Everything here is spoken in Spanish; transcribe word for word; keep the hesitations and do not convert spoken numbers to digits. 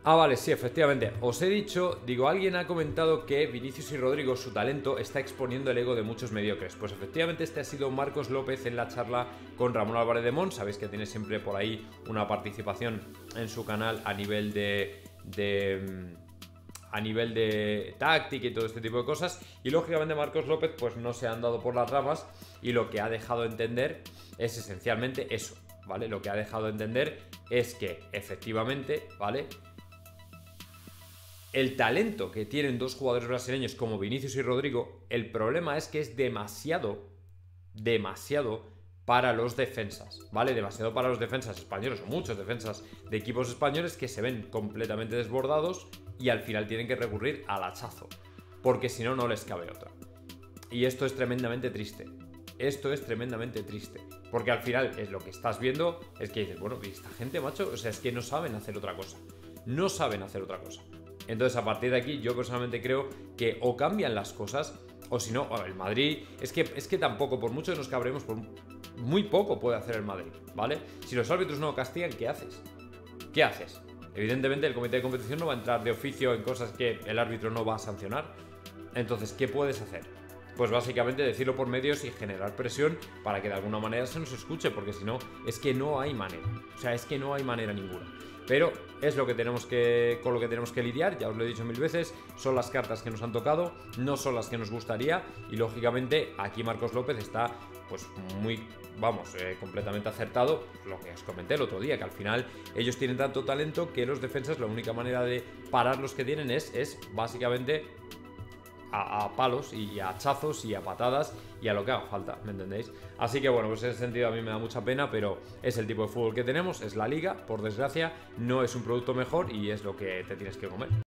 Ah, vale, sí, efectivamente. Os he dicho, digo, alguien ha comentado que Vinicius y Rodrigo, su talento, está exponiendo el ego de muchos mediocres. Pues efectivamente este ha sido Marcos López en la charla con Ramón Álvarez de Mons. Sabéis que tiene siempre por ahí una participación en su canal a nivel de... de a nivel de táctica y todo este tipo de cosas, y lógicamente Marcos López pues no se ha andado por las ramas y lo que ha dejado entender es esencialmente eso, ¿vale? Lo que ha dejado entender es que efectivamente, ¿vale?, el talento que tienen dos jugadores brasileños como Vinicius y Rodrigo, el problema es que es demasiado, demasiado para los defensas, ¿vale? Demasiado para los defensas españoles, o muchos defensas de equipos españoles que se ven completamente desbordados y al final tienen que recurrir al hachazo, porque si no, no les cabe otra. Y esto es tremendamente triste. Esto es tremendamente triste, porque al final es lo que estás viendo, es que dices, bueno, ¿y esta gente, macho? O sea, es que no saben hacer otra cosa. No saben hacer otra cosa. Entonces, a partir de aquí, yo personalmente creo que o cambian las cosas, o si no, el Madrid, es que, es que tampoco, por mucho que nos cabremos, por muy poco puede hacer el Madrid, ¿vale? Si los árbitros no castigan, ¿qué haces? ¿Qué haces? Evidentemente, el comité de competición no va a entrar de oficio en cosas que el árbitro no va a sancionar. Entonces, ¿qué puedes hacer? Pues básicamente decirlo por medios y generar presión para que de alguna manera se nos escuche, porque si no, es que no hay manera. O sea, es que no hay manera ninguna. Pero es lo que tenemos que, con lo que tenemos que lidiar, ya os lo he dicho mil veces, son las cartas que nos han tocado, no son las que nos gustaría, y lógicamente aquí Marcos López está pues muy, vamos, eh, completamente acertado, lo que os comenté el otro día, que al final ellos tienen tanto talento que los defensas la única manera de parar los que tienen es, es básicamente A, a palos y a hachazos y a patadas y a lo que haga falta, ¿me entendéis? Así que bueno, pues en ese sentido a mí me da mucha pena, pero es el tipo de fútbol que tenemos, es la liga, por desgracia, no es un producto mejor y es lo que te tienes que comer.